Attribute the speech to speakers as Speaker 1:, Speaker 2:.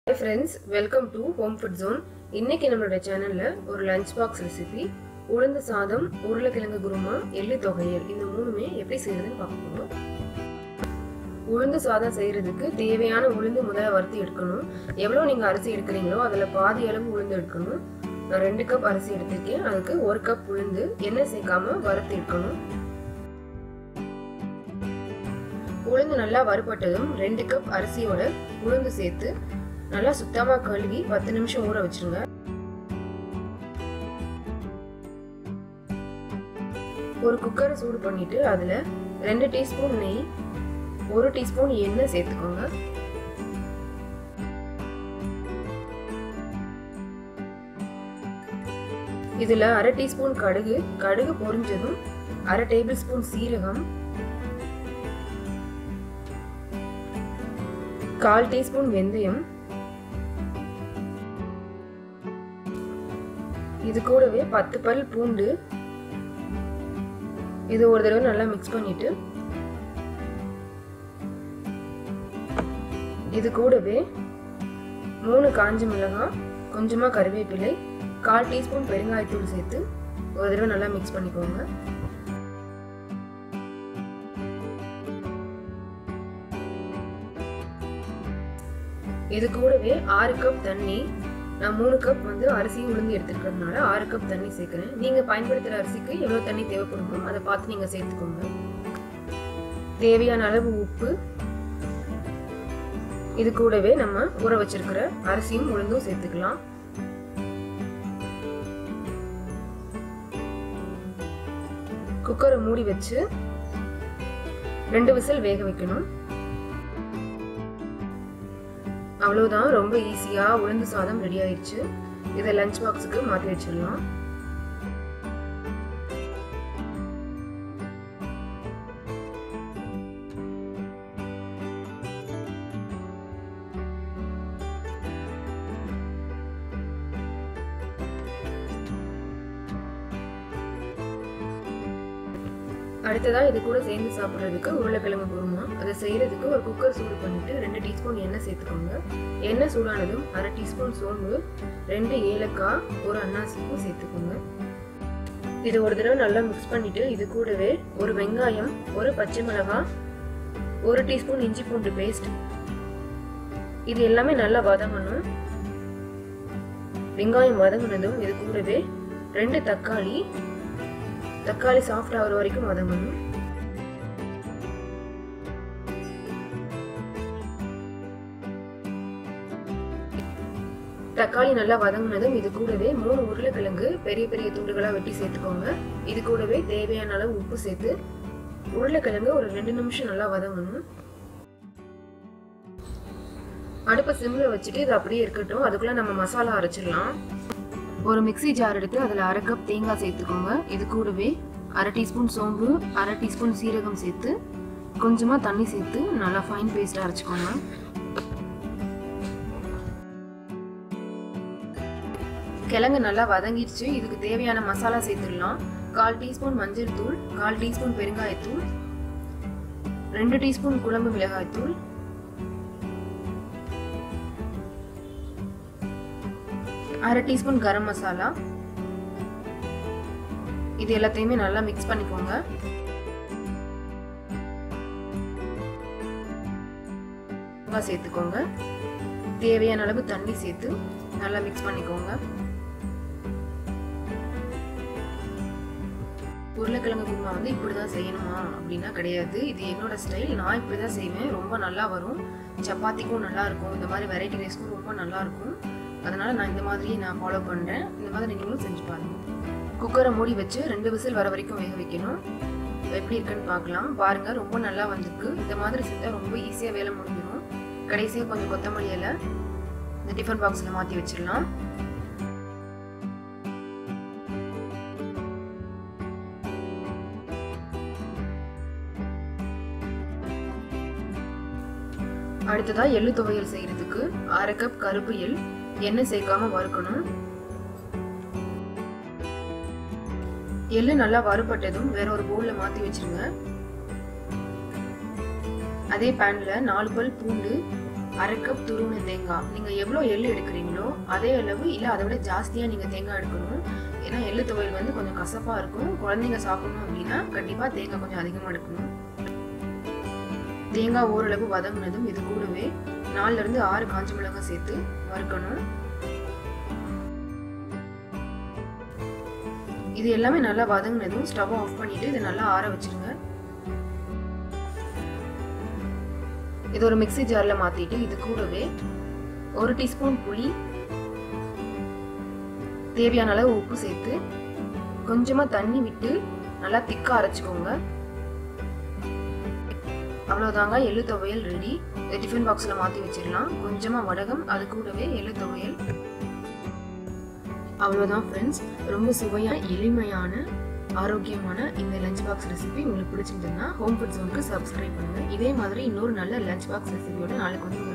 Speaker 1: Hi friends, welcome to Home Food Zone. இன்னைக்கு நம்மளோட சேனல்ல ஒரு லஞ்ச் பாக்ஸ் ரெசிபி உளுந்து சாதம், உருளைக்கிழங்கு குருமா, எள்ளு தொகையல் இந்த மூணுமே எப்படி செய்யறதுன்னு பார்க்க போறோம். உளுந்து சாதம் செய்யறதுக்கு தேவையான உளுந்து முதல்ல வறுத்து எடுக்கணும். எவ்வளவு நீங்க அரிசி எடுக்கிறீங்களோ அதுல பாதி அளவு உளுந்து எடுக்கணும். நான் 2 கப் அரிசி எடுத்திருக்கேன். அதுக்கு 1 கப் உளுந்து எண்ணெய் சேர்க்காம வறுத்து எடுக்கணும். உளுந்து நல்லா வறுபட்டதும் 2 கப் அரிசியோட உளுந்து சேர்த்து நல்லா சுத்தமா கழுவி 10 நிமிஷம் ஊற வச்சிருங்க. ஒரு குக்கரை சூடு பண்ணிட்டு அதுல 2 டீஸ்பூன் நெய், 1 டீஸ்பூன் எண்ணெய் சேர்த்துக்கோங்க. இதுல 1/2 டீஸ்பூன் கடுகு, கடுகு பொரிஞ்சதும் 1/2 டேபிள் ஸ்பூன் சீரகம், 1/4 டீஸ்பூன் வெந்தயம், இது கூடவே 10 பல் பூண்டு, இது ஒரு தடவை நல்லா மிக்ஸ் பண்ணிட்டு இது கூடவே 3 காஞ்ச மிளகாய், கொஞ்சமா கறிவேப்பிலை, 1/4 டீஸ்பூன் பெருங்காயத்தூள் சேர்த்து ஒரு தடவை நல்லா மிக்ஸ் பண்ணிக்கோங்க. இது கூடவே 6 கப் தண்ணி, நான் 3 கப் அரிசி உளுந்து எடுத்துக்கிறதுனால 6 கப் தண்ணி சேர்க்கிறேன். நீங்க பயன்படுத்துற அரிசிக்கு எவ்வளவு தண்ணி தேவைப்படுமோ அதை பார்த்து நீங்க சேர்த்துக்கோங்க. தேவையான அளவு உப்பு, இது கூடவே நம்ம ஊற வச்சிருக்கிற அரிசியும் உளுந்தும் சேர்த்துக்கலாம். குக்கரை மூடி வச்சு 2 விசில் வேக வைக்கணும். அவ்வளவுதான், ரொம்ப ஈஸியா உளுந்து சாதம் ரெடி ஆயிடுச்சு. இதை லஞ்ச் பாக்ஸுக்கு மாற்றி வச்சிடலாம். அடுத்ததா இது கூட சேர்ந்து சாப்பிட்றதுக்கு உருளைக்கிழங்கு குருமா. அதை செய்யறதுக்கு ஒரு குக்கர் சூடு பண்ணிட்டு 2 டீஸ்பூன் எண்ணெய் சேர்த்துக்கோங்க. எண்ணெய் சூடானதும் 1/2 டீஸ்பூன் சோம்பு, 2 ஏலக்காய், 1 அன்னாசிப்பூ சேர்த்துக்கோங்க. இது ஒரு தடவை நல்லா மிக்ஸ் பண்ணிட்டு இது கூடவே 1 வெங்காயம், 1 பச்சை மிளகாய், 1 டீஸ்பூன் இஞ்சி பூண்டு பேஸ்ட், இது எல்லாமே நல்லா வதங்கணும். வெங்காயம் வதங்கினதும் இது கூடவே 2 தக்காளி, தக்காளி சாஃப்ட் ஆகிற வரைக்கும் வதங்கணும். தக்காளி நல்லா வதங்கினதும் இது கூடவே 3 உருளைக்கிழங்கு பெரிய பெரிய துண்டுகளா வெட்டி சேர்த்துக்கோங்க. இது கூடவே தேவையான அளவு உப்பு சேர்த்து உருளைக்கிழங்கு ஒரு 2 நிமிஷம் நல்லா வதங்கணும். அடுப்பை சிம்ல வச்சுட்டு இது அப்படியே இருக்கட்டும். அதுக்குள்ள நம்ம மசாலா அரைச்சிடலாம். ஒரு மிக்ஸி ஜார் எடுத்து அதில் 1/2 கப் தேங்காய் சேர்த்துக்கோங்க. இது கூடவே 1/2 டீஸ்பூன் சோம்பு, 1/2 டீஸ்பூன் சீரகம் சேர்த்து கொஞ்சமா தண்ணி சேர்த்து நல்லா ஃபைன் பேஸ்டா அரைச்சிக்கோங்க. கிழங்கு நல்லா வதங்கிடுச்சு. இதுக்கு தேவையான மசாலா சேர்த்துடலாம். 1/4 டீஸ்பூன் மஞ்சள் தூள், 1/4 டீஸ்பூன் பெருங்காயத்தூள், 2 டீஸ்பூன் குழம்பு மிளகாய் தூள், 1/2 டீஸ்பூன் கரம் மசாலா. இது எல்லாத்தையுமே நல்லா மிக்ஸ் பண்ணிக்கோங்க. சேர்த்துக்கோங்க. தேவையான அளவு தண்ணி சேர்த்து நல்லா மிக்ஸ் பண்ணிக்கோங்க. உருளைக்கிழங்கு குருமா இப்படிதான் செய்யணுமா அப்படின்னா கிடையாது. இது என்னோட ஸ்டைல். நான் இப்படிதான் செய்வேன். ரொம்ப நல்லா வரும். சப்பாத்திக்கும் நல்லா இருக்கும். இந்த மாதிரி வெரைட்டி ரைஸ்க்கும் ரொம்ப நல்லா இருக்கும். அதனால நான் இந்த மாதிரியே நான் ஃபாலோ பண்றேன். இந்த மாதிரி நீங்களும் செஞ்சு பாருங்க. குக்கரை மூடி வச்சு 2 விசில் வர வரைக்கும் வேக வைக்கணும். எப்படி இருக்குன்னு பார்க்கலாம். பாருங்க, ரொம்ப நல்லா வந்திருக்கு. இந்த மாதிரி செஞ்சா ரொம்ப ஈஸியா வேலை முடிஞ்சிடும். கடைசியா கொஞ்சம் கொத்தமல்லி இலை இந்த டிஃபன் பாக்ஸ்ல மாத்தி வச்சிடலாம். அடுத்ததா எள்ளு துவையல் செய்யறதுக்கு 1/2 கப் கருப்பு எள் எண்ணெய் சேர்க்காம வறுக்கணும். எள்ளு நல்லா வறுபட்டதும் வேற ஒரு பவுல்ல மாத்தி வச்சிருங்க. அதே பேன்ல 4 பல் பூண்டு, 1/2 கப் துருவின தேங்காய். நீங்கள் எவ்வளோ எள்ளு எடுக்கிறீங்களோ அதே அளவு இல்லை அதை விட ஜாஸ்தியாக நீங்கள் தேங்காய் எடுக்கணும். ஏன்னா எள்ளு துவையல் வந்து கொஞ்சம் கசப்பாக இருக்கும். குழந்தைங்க சாப்பிடணும் அப்படின்னா கண்டிப்பாக தேங்காய் கொஞ்சம் அதிகமாக எடுக்கணும். தேங்காய் ஓரளவு வதங்கினதும் இது கூடவே 4 இருந்து 6 காஞ்ச மிளகாய் சேர்த்து வறுக்கணும். இது எல்லாமே நல்லா வதங்கினதும் ஸ்டவ் ஆஃப் பண்ணிட்டு இதை நல்லா ஆற வச்சிருங்க. இது ஒரு மிக்ஸி ஜார்ல மாத்திட்டு இது கூடவே 1 டீஸ்பூன் புளி, தேவையான அளவு உப்பு சேர்த்து கொஞ்சமா தண்ணி விட்டு நல்லா திக்கா அரைச்சுக்கோங்க. அவ்வளவுதாங்க, எள்ளு துவையல் ரெடி. டிஃபன் பாக்ஸ்ல மாத்தி வச்சிடலாம். கொஞ்சமா வடகம், அது கூடவே எள்ளு துவையல். அவ்வளோதான் ஃப்ரெண்ட்ஸ். ரொம்ப சுவையான, எளிமையான, ஆரோக்கியமான இந்த லஞ்ச் பாக்ஸ் ரெசிபி உங்களுக்கு பிடிச்சிருந்ததுன்னா ஹோம் ஃபுட் ஜோனுக்கு சப்ஸ்கிரைப் பண்ணுங்க. இதே மாதிரி இன்னொரு நல்ல லஞ்ச் பாக்ஸ் ரெசிபியோட நாளைக்கு வந்து